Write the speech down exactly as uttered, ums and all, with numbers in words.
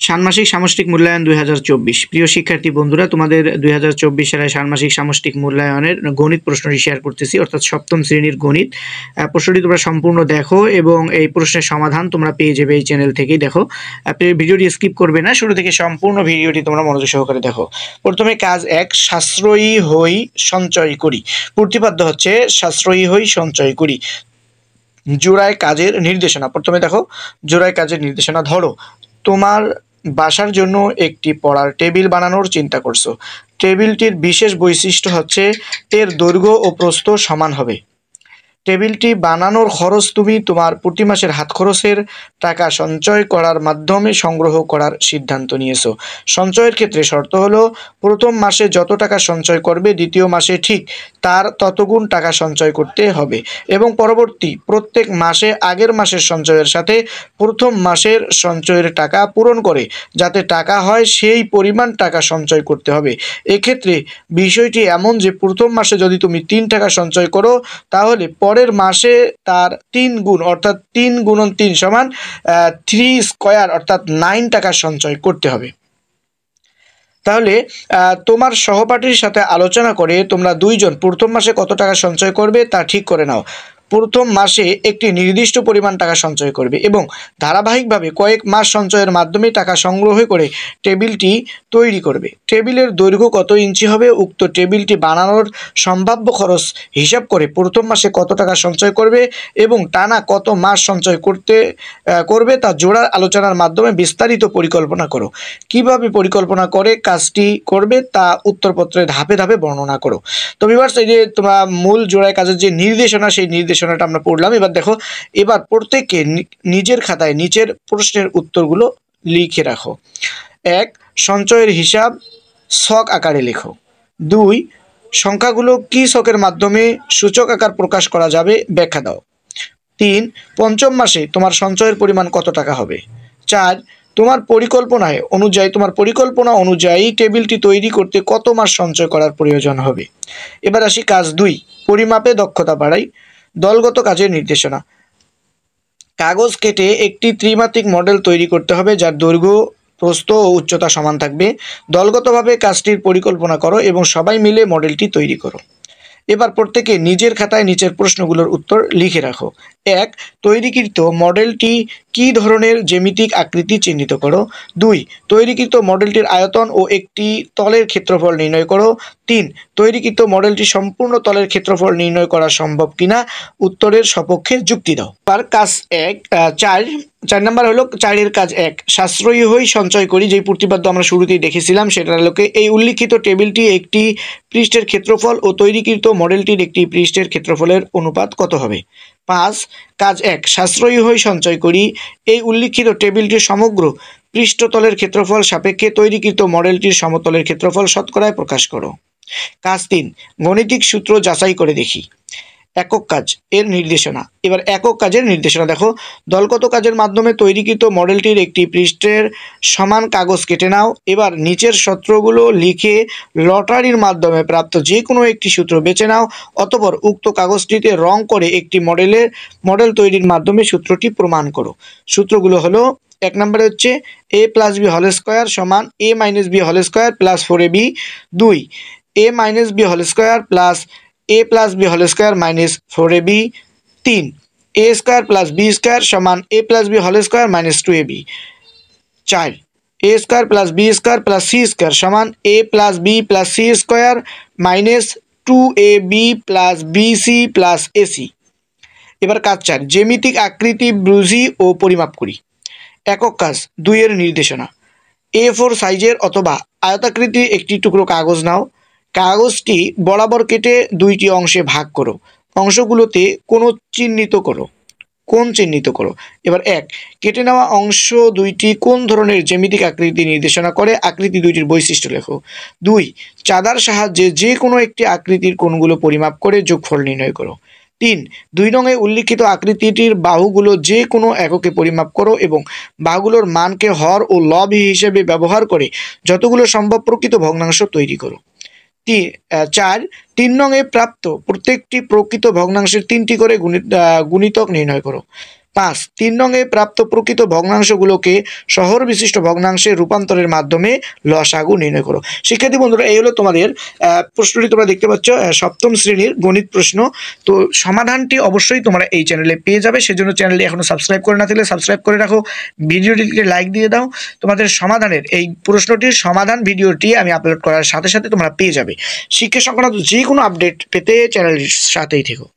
ষান্মাসিক সামষ্টিক মূল্যায়ন দুই হাজার চব্বিশ। প্রিয় শিক্ষার্থী বন্ধুরা, তোমাদের দুই হাজার চব্বিশ সালের ষান্মাসিক সামষ্টিক মূল্যায়নের গণিত প্রশ্নটি শেয়ার করতেছি, অর্থাৎ সপ্তম শ্রেণীর গণিত। প্রশ্নটি তোমরা সম্পূর্ণ দেখো এবং এই প্রশ্নের সমাধান তোমরা পেয়ে যাবে এই চ্যানেল থেকেই। দেখো, ভিডিওটি স্কিপ করবে না, শুরু থেকে সম্পূর্ণ ভিডিওটি তোমরা মনোযোগ সহকারে দেখো। প্রথমে কাজ এক, সাশ্রয়ী হই সঞ্চয় করি। প্রতিপাদ্য হচ্ছে সাশ্রয়ী হই সঞ্চয় করি। জোড়ায় কাজের নির্দেশনা। প্রথমে দেখো জোড়ায় কাজের নির্দেশনা। ধরো তোমার বাসার জন্য একটি পড়ার টেবিল বানানোর চিন্তা করছো। টেবিলটির বিশেষ বৈশিষ্ট্য হচ্ছে এর দৈর্ঘ্য ও প্রস্থ সমান হবে। টেবিলটি বানানোর খরচ তুমি তোমার প্রতি মাসের হাত খরচের টাকা সঞ্চয় করার মাধ্যমে সংগ্রহ করার সিদ্ধান্ত নিয়েছো। সঞ্চয়ের ক্ষেত্রে শর্ত হলো প্রথম মাসে যত টাকা সঞ্চয় করবে দ্বিতীয় মাসে ঠিক তার ততগুণ টাকা সঞ্চয় করতে হবে এবং পরবর্তী প্রত্যেক মাসে আগের মাসের সঞ্চয়ের সাথে প্রথম মাসের সঞ্চয়ের টাকা পূরণ করে যাতে টাকা হয় সেই পরিমাণ টাকা সঞ্চয় করতে হবে। এক্ষেত্রে বিষয়টি এমন যে প্রথম মাসে যদি তুমি তিন টাকা সঞ্চয় করো তাহলে পরের মাসে তার তিন গুণ অর্থাৎ তিন গুণন তিন সমান থ্রি স্কোয়ার অর্থাৎ নাইন টাকা সঞ্চয় করতে হবে। তাহলে তোমার সহপাঠীর সাথে আলোচনা করে তোমরা দুইজন প্রথম মাসে কত টাকা সঞ্চয় করবে তা ঠিক করে নাও। প্রথম মাসে একটি নির্দিষ্ট পরিমাণ টাকা সঞ্চয় করবে এবং ধারাবাহিকভাবে কয়েক মাস সঞ্চয়ের মাধ্যমে টাকা সংগ্রহ করে টেবিলটি তৈরি করবে। টেবিলের দৈর্ঘ্য কত ইঞ্চি হবে উক্ত টেবিলটি বানানোর সম্ভাব্য খরচ হিসাব করে প্রথম মাসে কত টাকা সঞ্চয় করবে এবং টানা কত মাস সঞ্চয় করতে করবে তা জোড়ার আলোচনার মাধ্যমে বিস্তারিত পরিকল্পনা করো। কিভাবে পরিকল্পনা করে কাজটি করবে তা উত্তরপত্রে ধাপে ধাপে বর্ণনা করো। তো ভিউয়ার্স, এই যে তোমরা মূল জোড়ায় কাজের যে নির্দেশনা সেই নির্দেশনাটা আমরা পড়লাম। এবার দেখো, এবার প্রত্যেককে নিজের খাতায় নিচের প্রশ্নের উত্তরগুলো লিখে রাখো। এক, সঞ্চয়ের হিসাব ছক আকারে লেখো। দুই, সংখ্যাগুলো কি ছকের মাধ্যমে সূচক আকার প্রকাশ করা যাবে ব্যাখ্যা দাও। তিন, পঞ্চম মাসে তোমার সঞ্চয়ের পরিমাণ কত টাকা হবে। চার, তোমার পরিকল্পনায় অনুযায়ী তোমার পরিকল্পনা অনুযায়ী টেবিলটি তৈরি করতে কত মাস সঞ্চয় করার প্রয়োজন হবে। এবার আসি কাজ দুই, পরিমাপে দক্ষতা বাড়াই। দলগত কাজের নির্দেশনা। কাগজ কেটে একটি ত্রিমাত্রিক মডেল তৈরি করতে হবে যার দৈর্ঘ্য প্রস্থ ও উচ্চতা সমান থাকবে। দলগতভাবে কাজটির পরিকল্পনা করো এবং সবাই মিলে মডেলটি তৈরি করো। এবার প্রত্যেকে নিজের খাতায় নিচের প্রশ্নগুলোর উত্তর লিখে রাখো। এক, তৈরিকৃত মডেলটি কী ধরনের জ্যামিতিক আকৃতি চিহ্নিত করো। দুই, তৈরিকৃত মডেলটির আয়তন ও একটি তলের ক্ষেত্রফল নির্ণয় করো। তিন, তৈরিকৃত মডেলটি সম্পূর্ণ তলের ক্ষেত্রফল নির্ণয় করা সম্ভব কিনা উত্তরের সপক্ষে যুক্তি দাও। আর কাজ এক চার চার নম্বর হলো চারের কাজ এক, সাশ্রয়ী হই সঞ্চয় করি। যেই প্রতিপাদ্য আমরা শুরুতেই দেখেছিলাম সেটার আলোকে এই উল্লিখিত টেবিলটি একটি পৃষ্ঠের ক্ষেত্রফল ও তৈরিকৃত মডেলটির একটি পৃষ্ঠের ক্ষেত্রফলের অনুপাত কত হবে। পাঁচ, কাজ এক, সাশ্রয়ী হই সঞ্চয় করি। এই উল্লিখিত টেবিলটির সমগ্র পৃষ্ঠতলের ক্ষেত্রফল সাপেক্ষে তৈরিকৃত মডেলটির সমতলের ক্ষেত্রফল শতকরায় প্রকাশ করো। কাজ তিন, গাণিতিক সূত্র যাচাই করে দেখি। একক কাজ এর নির্দেশনা। এবার একক কাজের নির্দেশনা দেখো। দলগত কাজের মাধ্যমে তৈরিকৃত মডেলটির একটি পৃষ্ঠের সমান কাগজ কেটে নাও। এবার নিচের সূত্রগুলো লিখে লটারির মাধ্যমে প্রাপ্ত যে কোনো একটি সূত্র বেছে নাও। অতঃপর উক্ত কাগজটিতে রং করে একটি মডেলের মডেল তৈরির মাধ্যমে সূত্রটি প্রমাণ করো। সূত্রগুলো হলো, এক নম্বরে হচ্ছে A plus B whole square সমান A minus B whole square plus four A B. দুই, A minus B whole square plus A plus B whole square minus four A B. তিন, A square plus B square সমান A plus B whole square minus two A B. চার, A square plus B square plus C square সমান A plus B plus C square minus two A B plus B C plus A C. এবার কাজ চার, জ্যামিতিক আকৃতি বুঝি ও পরিমাপ করি। একক কাজ দুইয়ের নির্দেশনা। এ ফোর সাইজের অথবা আয়তাকৃতি একটি টুকরো কাগজ নাও। কাগজটি বরাবর কেটে দুইটি অংশে ভাগ করো। অংশগুলোতে কোনো চিহ্নিত করো কোণ চিহ্নিত করো। এবার এক, কেটে নেওয়া অংশ দুইটি কোন ধরনের জ্যামিতিক আকৃতি নির্দেশনা করে আকৃতি দুইটির বৈশিষ্ট্য লেখো। দুই, চাঁদার সাহায্যে যে কোনো একটি আকৃতির কোণগুলো পরিমাপ করে যোগফল নির্ণয় করো। তিন, দুই রঙে উল্লিখিত আকৃতিটির বাহুগুলো যে কোনো এককে পরিমাপ করো এবং বাহুগুলোর মানকে হর ও লব হিসেবে ব্যবহার করে যতগুলো সম্ভব প্রকৃত ভগ্নাংশ তৈরি করো। তিন চার, তিন রঙে প্রাপ্ত প্রত্যেকটি প্রকৃত ভগ্নাংশের তিনটি করে গুণিতক নির্ণয় করো। পাঁচ, তিন নংয়ে প্রাপ্ত প্রকৃত ভগ্নাংশগুলোকে শহর বিশিষ্ট ভগ্নাংশে রূপান্তরের মাধ্যমে লসাগু নির্ণয় করো। শিক্ষার্থী বন্ধুরা, এই হলো তোমাদের প্রশ্নটি তোমরা দেখতে পাচ্ছ, সপ্তম শ্রেণীর গণিত প্রশ্ন। তো সমাধানটি অবশ্যই তোমরা এই চ্যানেলে পেয়ে যাবে, সেজন্য চ্যানেলটি এখনো সাবস্ক্রাইব করে না থাকলে সাবস্ক্রাইব করে রাখো, ভিডিওটিকে লাইক দিয়ে দাও। তোমাদের সমাধানের এই প্রশ্নটির সমাধান ভিডিওটি আমি আপলোড করার সাথে সাথে তোমরা পেয়ে যাবে। শিক্ষা সংক্রান্ত যে কোনো আপডেট পেতে চ্যানেলটির সাথেই থেকো।